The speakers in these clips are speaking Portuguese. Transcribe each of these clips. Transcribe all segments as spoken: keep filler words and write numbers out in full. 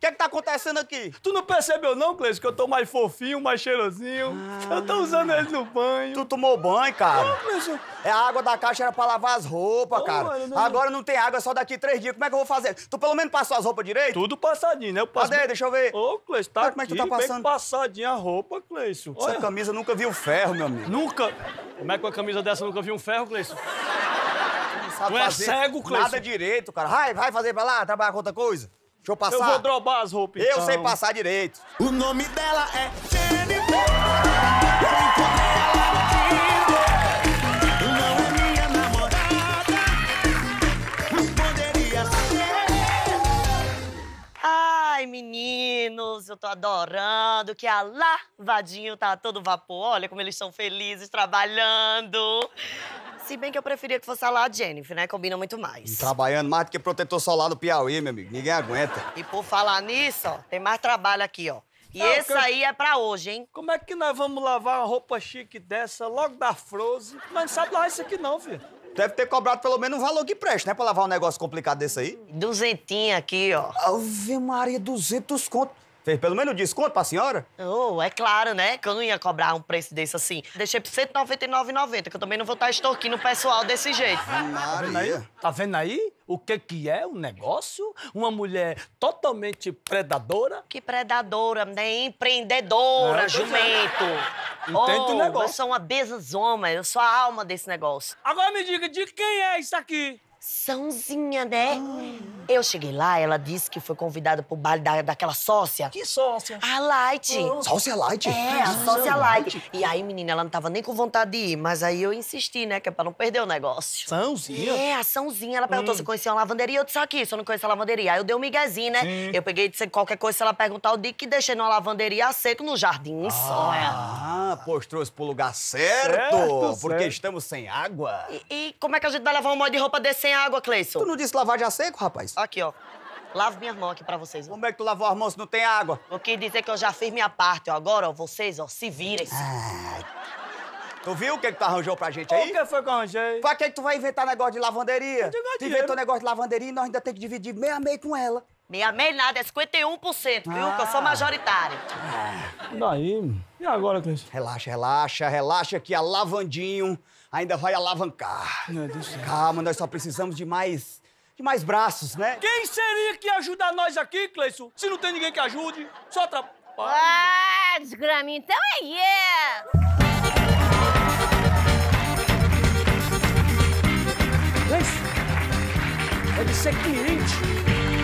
que é que tá acontecendo aqui? Tu não percebeu não, Cleiton, que eu tô mais fofinho, mais cheirosinho? Ah. Eu tô usando ele no banho. Tu tomou banho, cara? Não, Cleiton. É, a água da caixa era pra lavar as roupas, Oh, cara. mano, não... Agora não tem água, é só daqui três dias. Como é que eu vou fazer? Tu pelo menos passou as roupas direito? Tudo passadinho, né? Eu passo... Cadê? Deixa eu ver. Ô, oh, Cleiton, tá como é que aqui, tu tá passando? bem passadinha a roupa, Cleiton. Essa Olha. camisa nunca viu ferro, meu amigo. Nunca? Como é que uma camisa dessa nunca viu um ferro, Cleiton? Sabe tu é fazer cego, Cleiton? Nada direito, cara. Vai, vai fazer pra lá, trabalhar com outra coisa. Deixa eu passar. Eu vou drobar as roupas, Eu então. sei passar direito. O nome dela é Jennifer. Eu encontrei ela no Tinder. Não é minha namorada, mas poderia ser. Ai, meninos, eu tô adorando que a Lavadinho tá a todo vapor. Olha como eles estão felizes trabalhando. Se bem que eu preferia que fosse a lá Jennifer, né? Combina muito mais. Trabalhando mais do que protetor solar do Piauí, meu amigo. Ninguém aguenta. E por falar nisso, ó, tem mais trabalho aqui, ó. E Não, esse que... aí é pra hoje, hein? Como é que nós vamos lavar uma roupa chique dessa logo da Frozen? Nós não sabemos lavar isso aqui não, filho. Deve ter cobrado pelo menos um valor que preste, né? Pra lavar um negócio complicado desse aí. Duzentinho aqui, ó. Ave Maria, duzentos conto. Fez pelo menos um desconto pra senhora? Oh, é claro, né? Que eu não ia cobrar um preço desse assim. Deixei por cento e noventa e nove reais e noventa centavos, que eu também não vou estar extorquindo o pessoal desse jeito. Maria. Tá vendo aí o que que é um negócio? Uma mulher totalmente predadora. Que predadora, né? Empreendedora, É, jumento. Entende oh, o negócio. Eu sou uma besazoma, eu sou a alma desse negócio. Agora me diga, de quem é isso aqui? Sãozinha, né? Ah. Eu cheguei lá, ela disse que foi convidada pro baile da, daquela sócia. Que sócia? A Light. Oh. Sócia Light? É, a sócia Light. E aí, menina, ela não tava nem com vontade de ir, mas aí eu insisti, né? Que é pra não perder o negócio. Sãozinha? É, a Sãozinha. Ela perguntou hum. se eu conhecia uma lavanderia. Eu disse aqui, se eu não conheço a lavanderia. Aí eu dei um miguezinho, né? Sim. Eu peguei e disse qualquer coisa, se ela perguntar, eu digo que deixei numa lavanderia a seco no jardim. Ah, ah pois trouxe pro lugar certo. certo porque certo. Estamos sem água. E, e como é que a gente vai lavar um monte de roupa desse sem água, Cleison? Tu não disse lavar já seco, rapaz? Aqui, ó. Lavo minhas mãos aqui pra vocês. Ó. Como é que tu lavou as mãos se não tem água? Eu quis dizer que eu já fiz minha parte, ó. Agora, ó, vocês, ó, se virem. Ah. Tu viu o que que tu arranjou pra gente aí? O que foi que eu arranjei? Pra que que tu vai inventar negócio de lavanderia? Tu inventou negócio de lavanderia e nós ainda temos que dividir meio a meio com ela. Meio a meio nada, é cinquenta e um por cento, viu? Ah. Que eu sou majoritário. Ah. Daí, e agora, Cleiton? Relaxa, relaxa, relaxa que a Lavandinho ainda vai alavancar. Meu Deus do céu. Calma, nós só precisamos de mais... de mais braços, né? Quem seria que ia ajudar nós aqui, Cleison? Se não tem ninguém que ajude, só atrapalha. Ah, desgrama, então é yes! Deve ser cliente.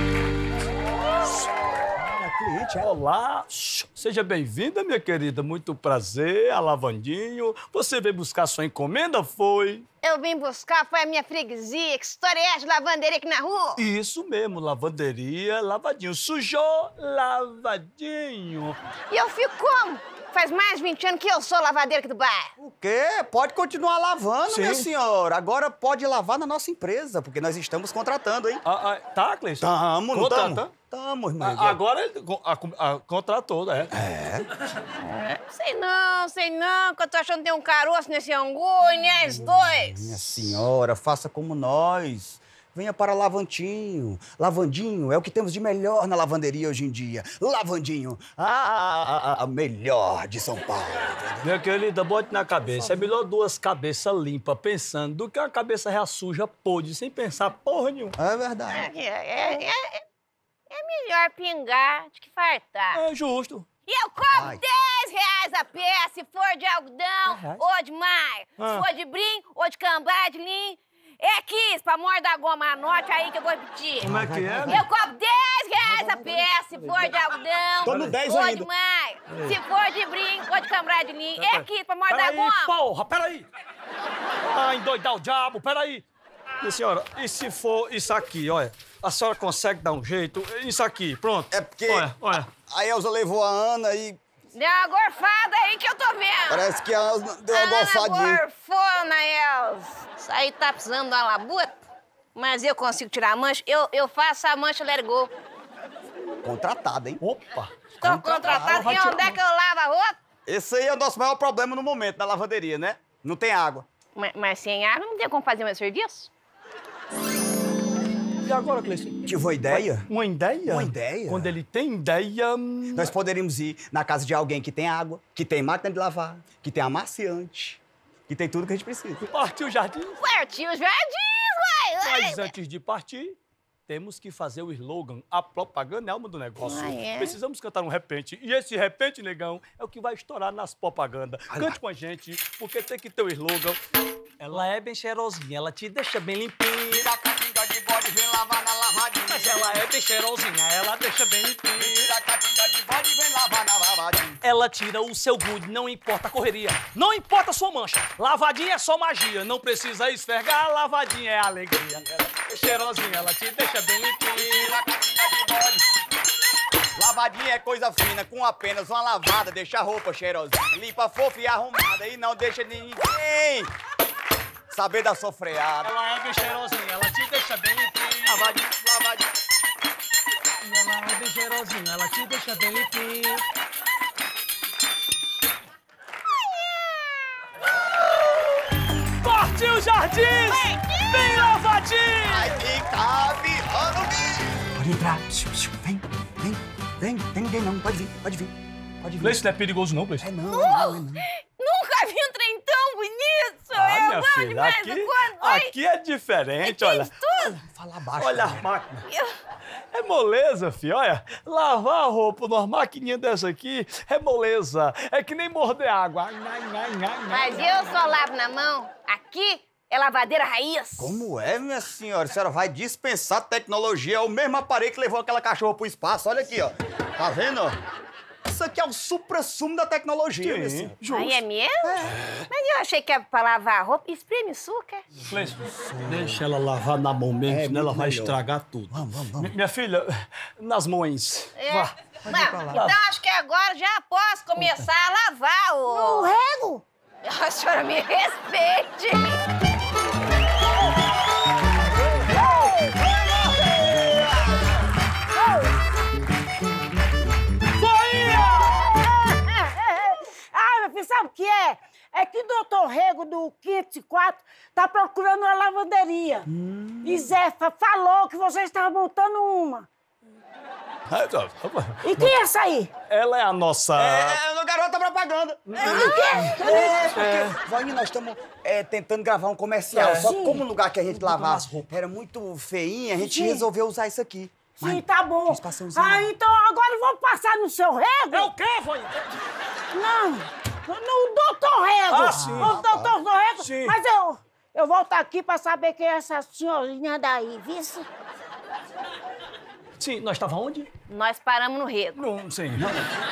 É cliente, é? Olá, seja bem-vinda, minha querida. Muito prazer, a Lavandinho. Você veio buscar sua encomenda, foi? Eu vim buscar, foi a minha freguesia. Que história é essa de lavanderia aqui na rua? Isso mesmo, lavanderia, lavadinho. Sujou, lavadinho. E eu fico como? Faz mais de vinte anos que eu sou lavadeira aqui do bairro. O quê? Pode continuar lavando, Sim. minha senhora. Agora pode lavar na nossa empresa, porque nós estamos contratando, hein? Ah, ah, tá, Cleiton? Tamo, não Contrata? tamo? Tamo, irmão. Ah, agora a, a, a, contratou, é. É? é. Sei não, sei não, que eu tô achando que tem um caroço nesse angu, e nem os dois. Minha senhora, faça como nós. Venha para Lavantinho. Lavandinho é o que temos de melhor na lavanderia hoje em dia. Lavandinho, a, a melhor de São Paulo. Minha querida, bote na cabeça. É melhor duas cabeças limpas pensando do que uma cabeça já suja, podre, sem pensar porra nenhuma. É verdade. É, é, é, é melhor pingar do que fartar. É justo. E eu cobro Ai. dez reais a peça se for de algodão ou de maio. Ah. Se for de brim ou de cambá, de linho. É quis, pra amor da goma, anote aí que eu vou repetir. Como é que é? Eu cobro dez reais a peça, se for de algodão, Tô no dez ou ainda. de maio, se for de brinco, ou de cambrai de linho. É quis, pra amor da Peraí, goma. porra, peraí. Ah, endoidar o diabo, peraí. Minha senhora, e se for isso aqui, olha, a senhora consegue dar um jeito? Isso aqui, pronto. É porque olha, olha. a Elza levou a Ana e... Deu uma gorfada aí que eu tô vendo. Parece que a Elza deu uma gorfadinha. Ana gorfou na Elza. Isso aí tá precisando de uma labuta, mas eu consigo tirar a mancha. Eu, eu faço a mancha let it go. Contratada, hein? Opa. Tô contratada. E onde é que eu lavo a roupa? Esse aí é o nosso maior problema no momento, na lavanderia, né? Não tem água. Mas, mas sem água não tem como fazer meu serviço. E agora, Cleiton? Tive uma ideia. Uma ideia? Uma ideia? Quando ele tem ideia... Nós poderíamos ir na casa de alguém que tem água, que tem máquina de lavar, que tem amaciante, que tem tudo que a gente precisa. Partiu o jardim? Partiu os jardins, uai! Mas antes de partir, temos que fazer o slogan. A propaganda é alma do negócio. Ah, é? Precisamos cantar um repente. E esse repente, negão, é o que vai estourar nas propagandas. Cante com a gente, porque tem que ter o slogan. Ela é bem cheirosinha, ela te deixa bem limpinho. Tira a catinga de bode, vem lavar na lavadinha. Mas ela é bem cheirosinha, ela deixa bem limpinho. Tira a catinga de bode, vem lavar na lavadinha. Ela tira o seu grude, não importa a correria, não importa a sua mancha. Lavadinha é só magia, não precisa esfregar, lavadinha é alegria. Ela é cheirosinha, ela te deixa bem limpinho. Tira a catinga de bode. Lavadinha é coisa fina, com apenas uma lavada, deixa a roupa cheirosinha, limpa, fofa e arrumada e não deixa ninguém saber da sofreada. Ela é bem cheirosinha, ela te deixa bem limpinho. Lavadinha, lavadinha. Ela é bem cheirosinha, ela te deixa bem limpinho. Partiu Jardins! Bem lavadinho! Vai ficar virando bicho. Pode entrar. Vem, vem, vem. Não tem ninguém não, pode vir, pode vir. Pode vir. Isso não é perigoso não, Cleiton. É não, é não, é não. Nunca vi um trem tão bonito! Ah, eu minha gosto filha, demais aqui, do quando... Oi, aqui é diferente, é olha. tudo! Fala baixo. Olha né? as máquinas. Eu- É moleza, filho, olha. Lavar a roupa numa maquininha dessa aqui é moleza. É que nem morder água. Ai, ai, ai, ai, Mas eu só lavo na mão. Aqui é lavadeira raiz. Como é, minha senhora? A senhora vai dispensar tecnologia. É o mesmo aparelho que levou aquela cachorra pro espaço. Olha aqui, ó. Tá vendo, ó? Isso aqui é o supra-sumo da tecnologia, minha Sim, senhora. justo. Aí é mesmo? Mas eu achei que era pra lavar a roupa. Espreme açúcar. Cleiton, deixa ela lavar na mão mesmo, É, senão ela muito vai melhor. estragar tudo. Vamos, vamos, vamos. Mi- Minha filha, nas mãos. É. Vá. Mas, então acho que agora já posso começar a lavar o... O rego? A senhora me respeite. Ah, meu filho, sabe o que é? É que o doutor Rego, do quinhentos e quatro, tá procurando uma lavanderia. E Zefa falou que você estava montando uma. E quem é essa aí? Ela é a nossa... É, no garota propaganda. E quem? É, porque, Vânia, nós estamos é, tentando gravar um comercial. É. Só que Sim. como o lugar que a gente lavava as roupas. era muito feinho, a gente Sim. resolveu usar isso aqui. Sim, Mas tá bom. espaçãozinho. Ah, então agora vamos passar no seu Rego? É o quê, Vânia? Não, no doutor Rego. Ah, sim. O doutor Rego. Sim. Mas eu, eu volto aqui pra saber quem é essa senhorinha daí, viu? Sim, nós estávamos onde? Nós paramos no rego. Não, sim.